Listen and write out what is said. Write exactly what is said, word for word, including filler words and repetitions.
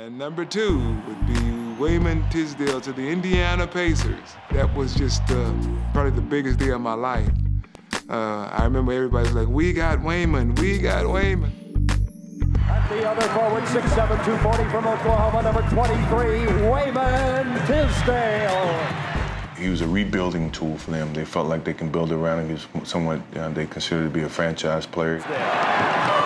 And number two would be Wayman Tisdale to the Indiana Pacers. That was just uh, probably the biggest day of my life. Uh, I remember everybody was like, we got Wayman, we got Wayman. At the other forward, six seven, two forty from Oklahoma, number twenty-three, Wayman Tisdale. He was a rebuilding tool for them. They felt like they can build around him. He was somewhat, uh, they considered to be a franchise player.